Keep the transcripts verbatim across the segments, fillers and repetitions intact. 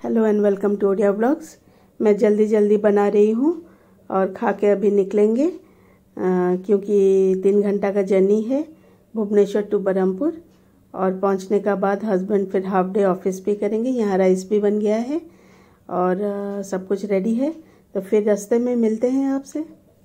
Hello and welcome to Odia blogs. मैं जल्दी जल्दी बना रही हूँ और खा के अभी निकलेंगे आ, क्योंकि तीन घंटा का जर्नी है भुवनेश्वर टू बरहमपुर। और पहुँचने का बाद हस्बैंड फिर हाफ डे ऑफिस भी करेंगे। यहाँ राइस भी बन गया है और आ, सब कुछ रेडी है, तो फिर रास्ते में मिलते हैं आपसे।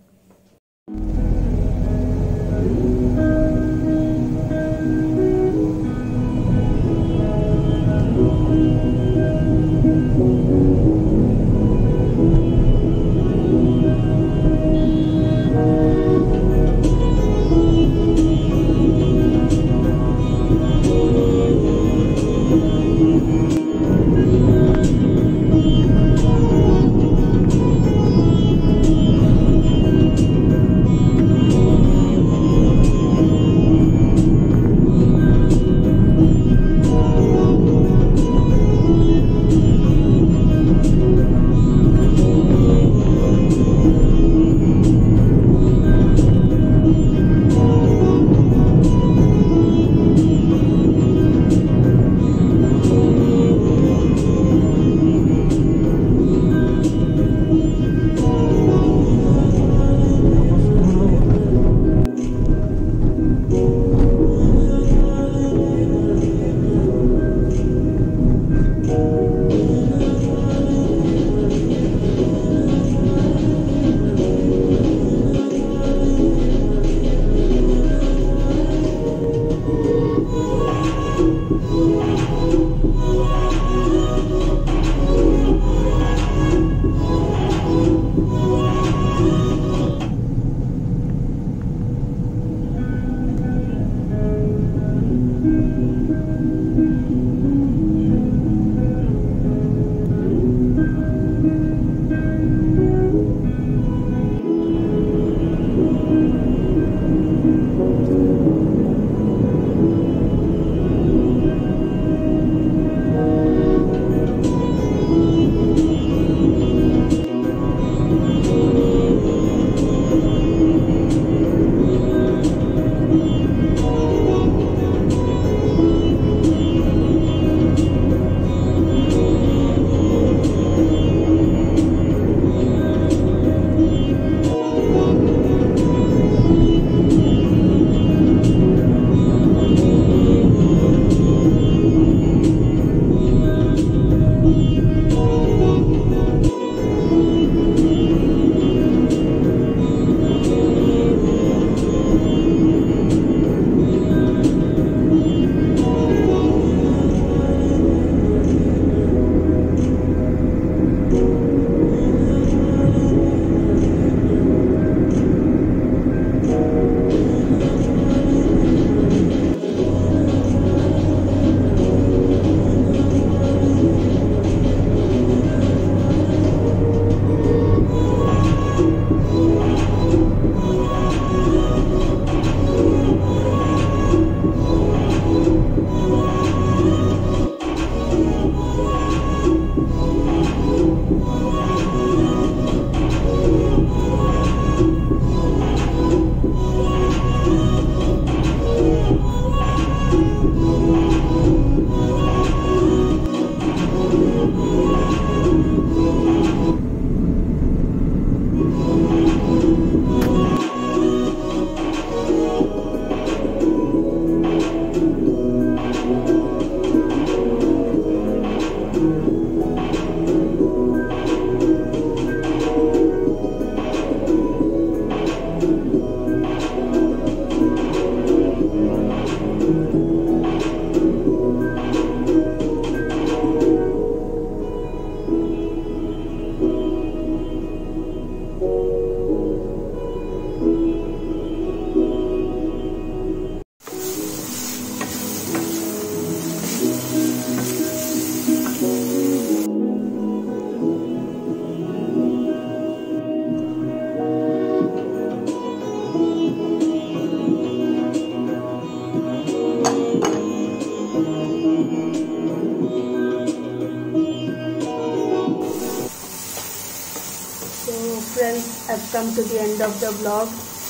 फ्रेंड्स, अब come to the end of the blog.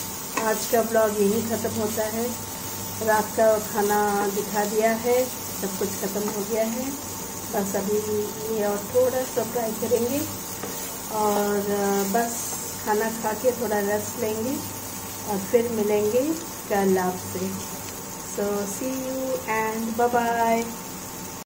आज का ब्लॉग यही ख़त्म होता है। रात का खाना दिखा दिया है, सब कुछ ख़त्म हो गया है। बस अभी ये और थोड़ा सा फ्राई करेंगे और बस खाना खा के थोड़ा रेस्ट लेंगे और फिर मिलेंगे कल आपसे। So see you and bye bye.